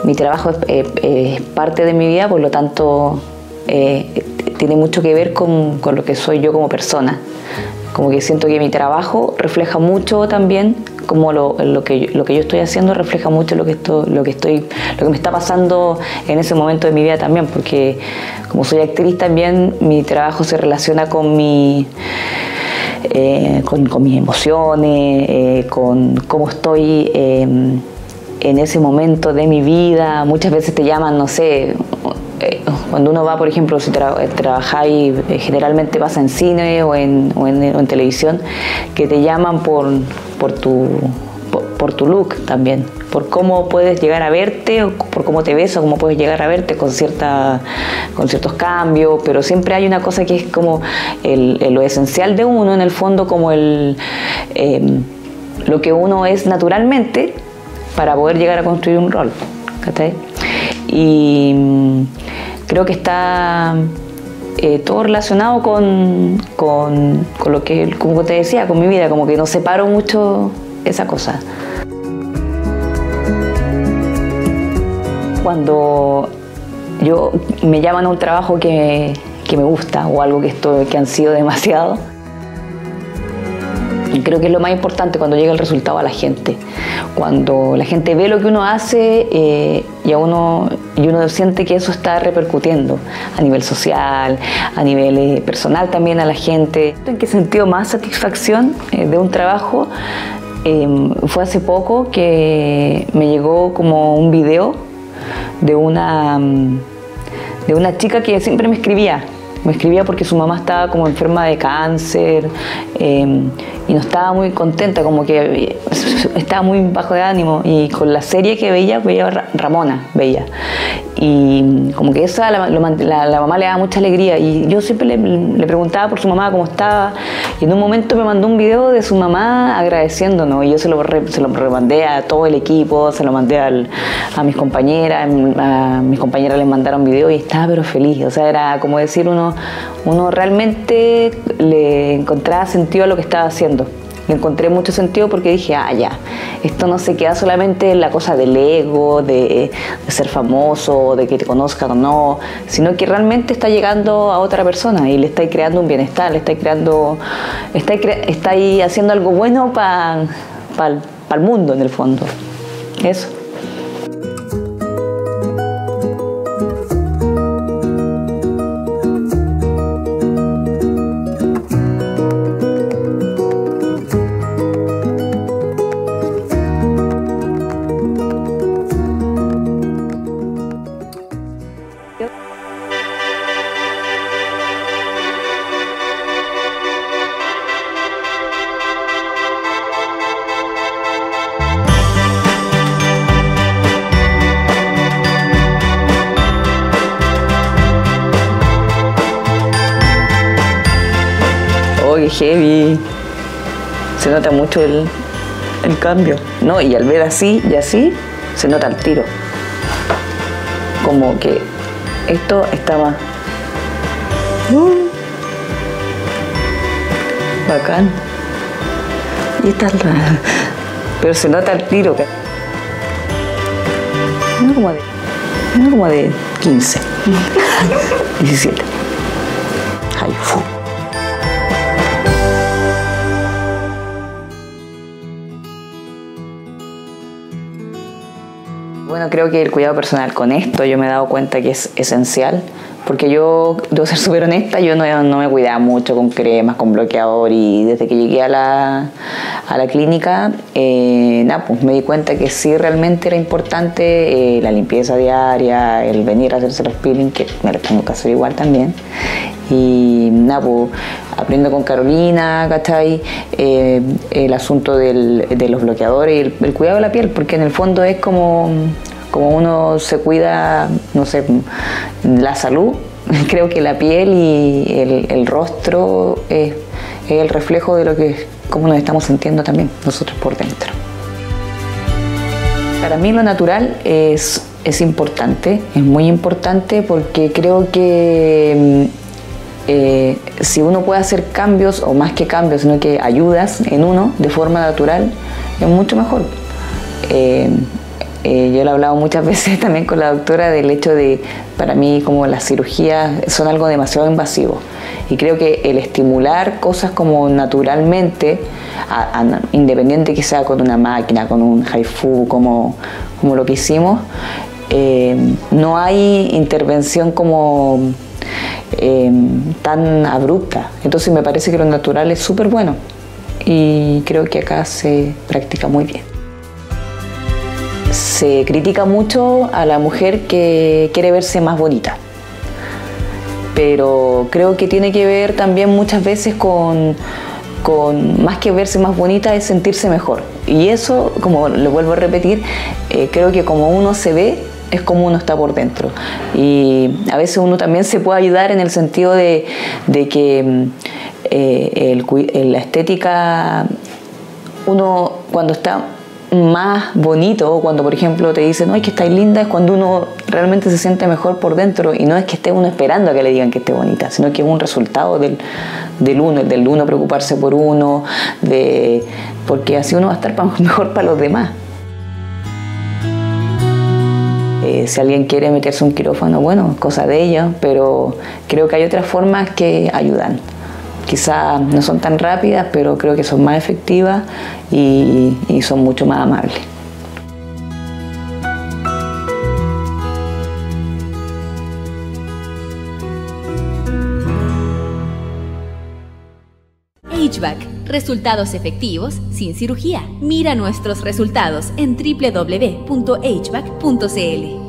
mi trabajo es parte de mi vida, por lo tanto tiene mucho que ver con lo que soy yo como persona. Como que siento que mi trabajo refleja mucho también, como lo que yo estoy haciendo refleja mucho lo que me está pasando en ese momento de mi vida también, porque como soy actriz también, mi trabajo se relaciona con mis emociones, con cómo estoy en ese momento de mi vida. Muchas veces te llaman, no sé, cuando uno va, por ejemplo, si trabajáis, generalmente pasa en cine o en televisión, que te llaman por tu look también, por cómo puedes llegar a verte, o por cómo te ves, o cómo puedes llegar a verte con ciertos cambios, pero siempre hay una cosa que es como lo esencial de uno, en el fondo, como lo que uno es naturalmente para poder llegar a construir un rol, ¿cachai? Y creo que está todo relacionado con lo que, como te decía, con mi vida, como que no separo mucho esa cosa. Cuando me llaman a un trabajo que me gusta o algo que han sido demasiado, y creo que es lo más importante cuando llega el resultado a la gente. Cuando la gente ve lo que uno hace y uno siente que eso está repercutiendo a nivel social, a nivel personal también a la gente. ¿En qué sentido más satisfacción de un trabajo? Fue hace poco que me llegó como un video de una chica que siempre me escribía porque su mamá estaba como enferma de cáncer y no estaba muy contenta, como que estaba muy bajo de ánimo, y con la serie que veía Ramona, y como que esa la mamá le daba mucha alegría, y yo siempre le preguntaba por su mamá cómo estaba, y en un momento me mandó un video de su mamá agradeciéndonos, y yo se lo remandé a todo el equipo, se lo mandé a mis compañeras les mandaron video y estaba pero feliz. O sea, era como decir, uno realmente le encontraba sentido a lo que estaba haciendo. Le encontré mucho sentido porque dije, ya, esto no se queda solamente en la cosa del ego, de ser famoso, de que te conozcan o no, sino que realmente está llegando a otra persona y le estáis creando un bienestar, estáis haciendo algo bueno para el mundo, en el fondo. Eso. Qué heavy, se nota mucho el cambio, ¿no? Y al ver así y así, se nota el tiro, como que esto estaba bacán, y esta pero se nota el tiro, no como de 15, 17. Ay, fu. Bueno, creo que el cuidado personal con esto yo me he dado cuenta que es esencial, porque yo, debo ser súper honesta, yo no me cuidaba mucho con cremas, con bloqueador, y desde que llegué a la clínica, pues me di cuenta que sí realmente era importante la limpieza diaria, el venir a hacerse los peeling, que me lo tengo que hacer igual también. Y pues aprendo con Carolina, ¿cachai? El asunto de los bloqueadores y el cuidado de la piel, porque en el fondo es como uno se cuida, no sé, la salud. Creo que la piel y el rostro es el reflejo de cómo nos estamos sintiendo también nosotros por dentro. Para mí lo natural es importante, es muy importante, porque creo que si uno puede hacer cambios, o más que cambios, sino que ayudas en uno de forma natural, es mucho mejor. Yo lo he hablado muchas veces también con la doctora del hecho de, para mí, como las cirugías son algo demasiado invasivo. Y creo que el estimular cosas como naturalmente, independiente que sea con una máquina, con un HIFU, como lo que hicimos, no hay intervención como tan abrupta. Entonces me parece que lo natural es súper bueno y creo que acá se practica muy bien. Se critica mucho a la mujer que quiere verse más bonita, pero creo que tiene que ver también muchas veces con más que verse más bonita, es sentirse mejor. Y eso, como lo vuelvo a repetir, creo que como uno se ve, es como uno está por dentro. Y a veces uno también se puede ayudar en el sentido de que la estética, uno cuando está más bonito, o cuando por ejemplo te dicen, no, es que estáis linda, es cuando uno realmente se siente mejor por dentro, y no es que esté uno esperando a que le digan que esté bonita, sino que es un resultado del uno preocuparse por uno, porque así uno va a estar mejor para los demás. Si alguien quiere meterse un quirófano, bueno, cosa de ella, pero creo que hay otras formas que ayudan. Quizás no son tan rápidas, pero creo que son más efectivas y son mucho más amables. HVAC, resultados efectivos sin cirugía. Mira nuestros resultados en www.hvac.cl.